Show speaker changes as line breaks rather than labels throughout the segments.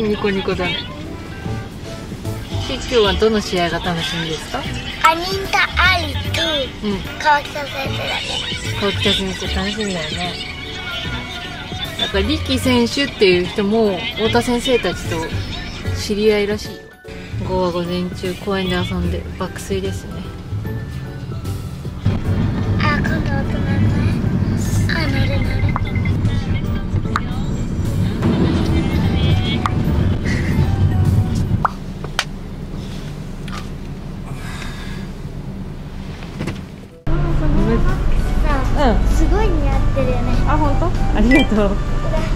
ニコニコだね。今日はどの試合が楽しみですか？
アニンタアリと川北先生だね。
川北先生楽しみだよね。なんか力選手っていう人も太田先生たちと知り合いらしいよ。午後は午前中公園で遊んで爆睡ですね。
あ、今度大人のね。あ、乗る乗る。すごい似合ってるよね。
あ、本当？ありがとう。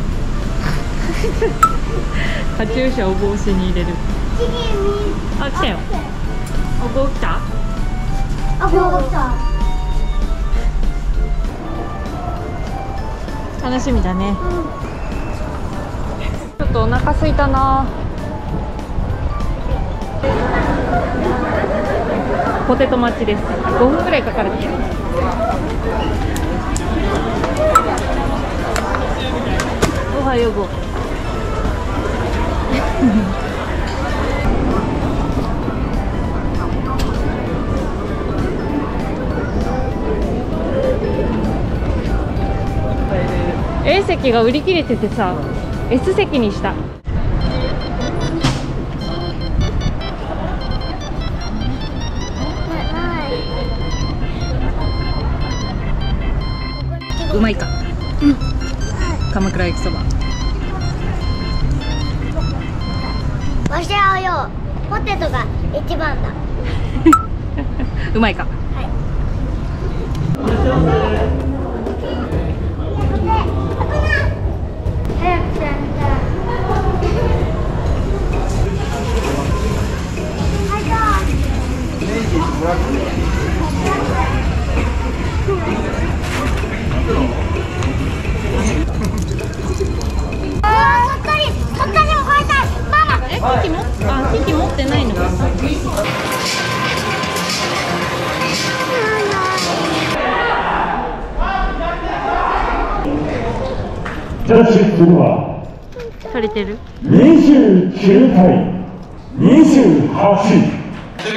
カチューシャを帽子に入れる。あ、来たよ。あ、こう来た？
あ、こう来た。
楽しみだね。ちょっとお腹空いたな。ポテト待ちです。5分くらいかかるって。おはようご。A 席が売り切れててさ、S 席にした。うまいか。うん。鎌倉焼きそば。
わしはよ、ポテトが一番だ。
うまいか。
はい。早くしなさい。
機器持ってないのか。
ジャッジするのは
取れてる
29対28。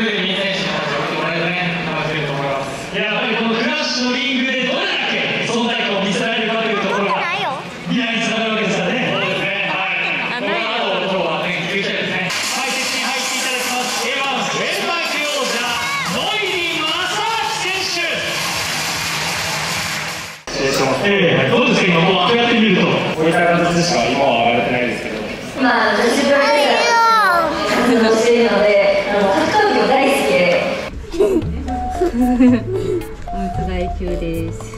やはりこのクラッシュのリングでどれだけ存在感を見せられるかというところが未来につながるわけですからね。そうですね。はい。この後今日はね、9試合ですね。解説に入っていただきます。K1 ウェルター級王者ノイリー正明選手。失礼します。どうですか今もう上がってみると。こういった形でしか今は上がれてないですけど。
まあ女子プロレスラー活動しているので、格闘技も大好きで。
おむつ替え中です。よ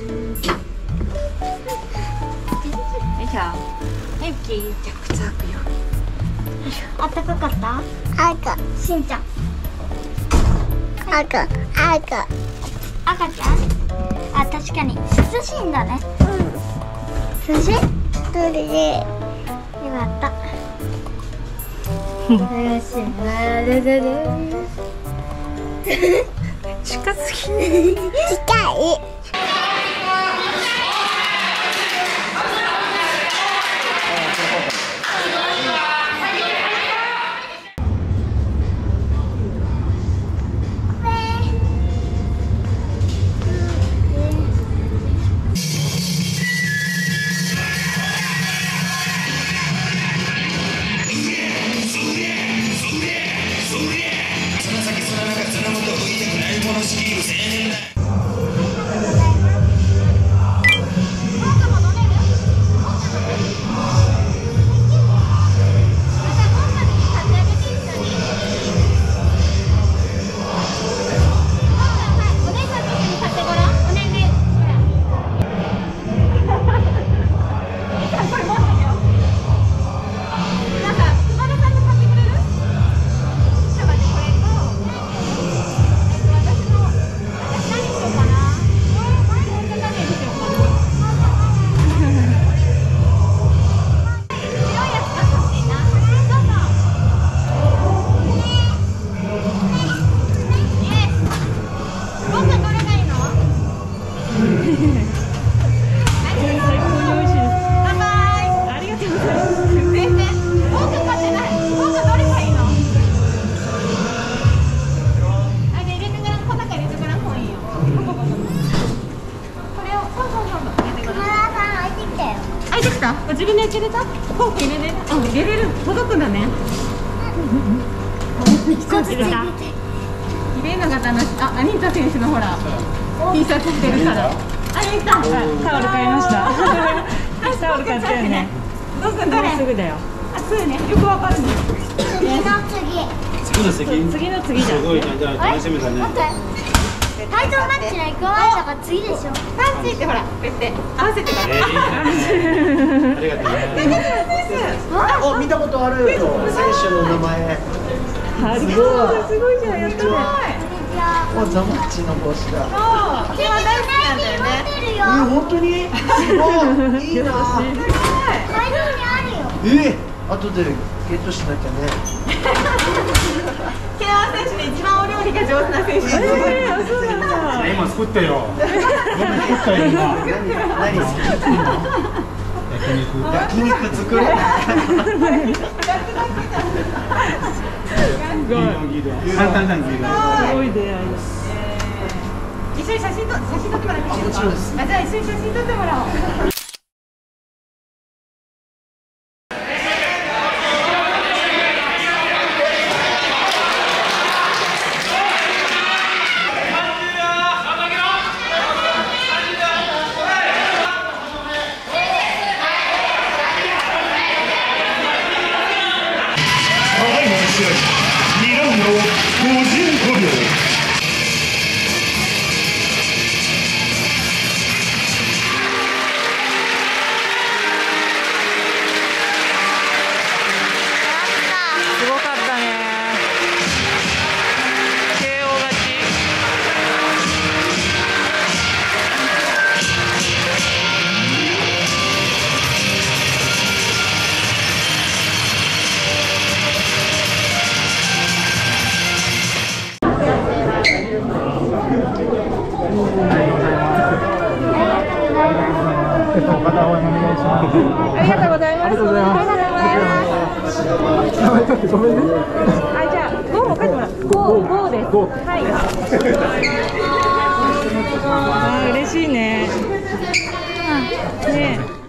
いしょ。はい、オッケー。じゃあ靴履くよ。
あったかかった？赤。しんちゃん。赤。赤。赤ちゃん？あ、確かに涼しいんだね。うん。涼しい？涼しい。よかった。よし。
近すぎ。
近い。
自分で開けれた？フォーク入れれる？入れれる。届くんだね。
一個ずつ入れて。
入れるのが楽しい。あ、アニータ選手のほら T シャツ着てるから。アニータ、タオル買いました。タオル買ったよね。どうすんの？すぐだよ。あ、すぐね。よくわかるね。
次の次。
次の次だ。
すごいね、じゃあ楽しみだね。
待って。タイトルマッチが行く前だから次でしょ。
パンチってほら、こうやって合わせてから。
ありがとうね。
お、見たことある選手の名前。
すごいじゃん、やったね。
お、ザマッチの帽子だ。
そう、今大好きなんだよね。
本当にすごい、いいな。
会場にあるよ。
後でゲットしなきゃね。
ケア選手で一番お料理が上手な選手。そうなんだ。
今作ったよ。作ったよ今。
何好き？焼肉作る。
簡単なんですよ。
すごい出会い。一緒に写真撮ってもらっていいですか？
もちろんです。
あ、じゃあ一緒に写真撮ってもらおう。
2ラウンド55秒。
すごかったね。KO勝ち。
ありがとうございます。ありがとうございます。ごめんね。あ、じゃあ5も書いてもらう。5です。はい。あ、嬉しいね。ね。